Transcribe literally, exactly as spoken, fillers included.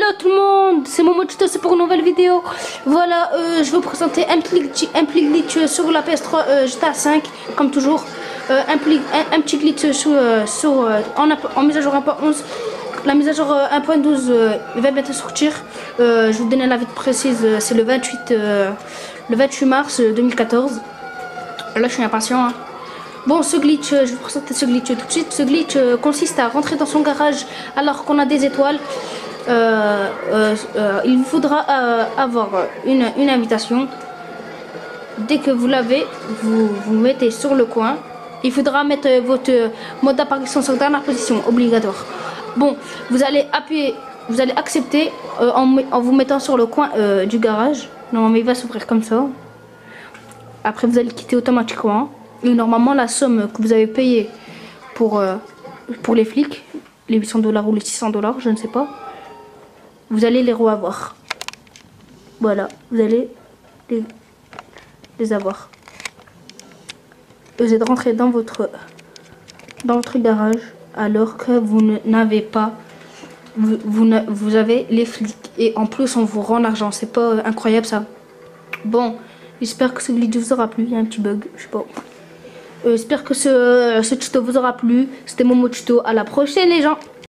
Hello tout le monde, c'est Momo Tuto, c'est pour une nouvelle vidéo. Voilà, euh, je vais vous présenter un petit glitch, un petit glitch sur la P S trois euh, G T A cinq, comme toujours. Euh, un, un, un petit glitch sur, euh, sur, euh, en, en mise à jour un point onze. La mise à jour euh, un point douze euh, va bientôt sortir. Euh, je vais vous donner la date précise, euh, c'est le vingt-huit, euh, le vingt-huit mars deux mille quatorze. Là, je suis impatient. Hein. Bon, ce glitch, je vais vous présenter ce glitch tout de suite. Ce glitch euh, consiste à rentrer dans son garage alors qu'on a des étoiles. Euh, euh, euh, il vous faudra euh, avoir une, une invitation. Dès que vous l'avez, vous vous mettez sur le coin. Il faudra mettre votre mode d'apparition sur dernière position, obligatoire. Bon, vous allez appuyer, vous allez accepter euh, en, en vous mettant sur le coin euh, du garage. Normalement, il va s'ouvrir comme ça. Après, vous allez quitter automatiquement. Et normalement, la somme que vous avez payée pour, euh, pour les flics, les huit cents dollars ou les six cents dollars, je ne sais pas, vous allez les reavoir. Voilà, vous allez les, les avoir. Vous êtes rentré dans votre, dans votre garage alors que vous n'avez pas, vous, vous, vous avez les flics. Et en plus, on vous rend l'argent. C'est pas incroyable ça? Bon, j'espère que ce vidéo vous aura plu. Il y a un petit bug, je sais pas. Euh, J'espère que ce, ce tuto vous aura plu. C'était Momo Tuto. À la prochaine les gens.